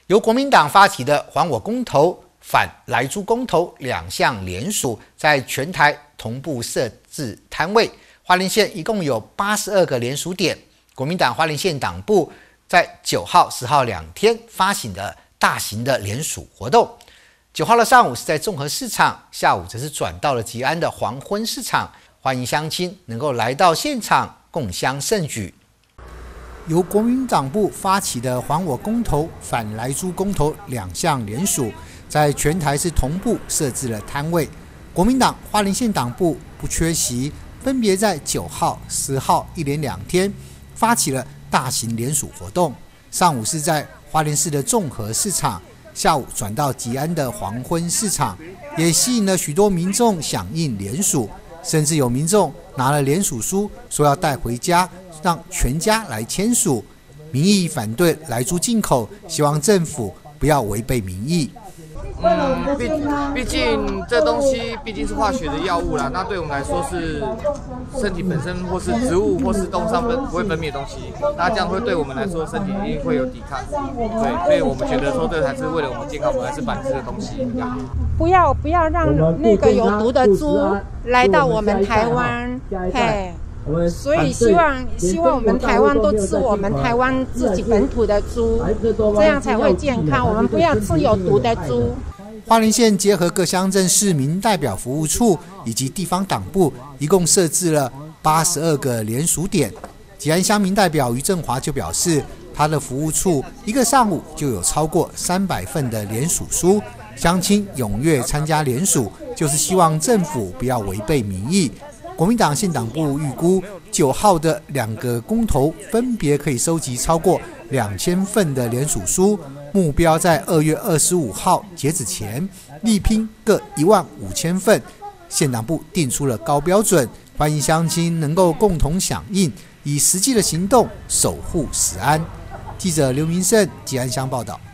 由国民党发起的还我公投、反莱猪公投两项联署，在全台同步设置摊位。花莲县一共有82个联署点。国民党花莲县党部在9号、10号2天发行的大型的联署活动。9号的上午是在综合市场，下午则是转到了吉安的黄昏市场，欢迎乡亲能够来到现场共襄盛举。由国民党部发起的还我公投、反莱猪公投两项联署，在全台是同步设置了摊位。国民党花莲县党部不缺席，分别在9号、10号一连2天发起了大型联署活动。上午是在花莲市的综合市场，下午转到吉安的黄昏市场，也吸引了许多民众响应联署，甚至有民众拿了联署书说要带回家，让全家来签署，民意反对莱猪进口，希望政府不要违背民意。 毕竟这东西毕竟是化学的药物啦，那对我们来说是身体本身或是植物或是动物上不会分泌的东西，那这样会对我们来说身体一定会有抵抗，对，所以我们觉得说这才是为了我们健康，我们还是反这个东西比较好。 不要让那个有毒的猪来到我们台湾，嘿。所以希望我们台湾都吃我们台湾自己本土的猪，这样才会健康。我们不要吃有毒的猪。 花莲县结合各乡镇市民代表服务处以及地方党部，一共设置了82个联署点。吉安乡民代表于振华就表示，他的服务处一个上午就有超过300份的联署书，乡亲踊跃参加联署，就是希望政府不要违背民意。国民党县党部预估9号的2个公投分别可以收集超过2000份的联署书，目标在2月25号截止前力拼各15000份。县党部定出了高标准，欢迎乡亲能够共同响应，以实际的行动守护食安。记者刘明胜吉安乡报道。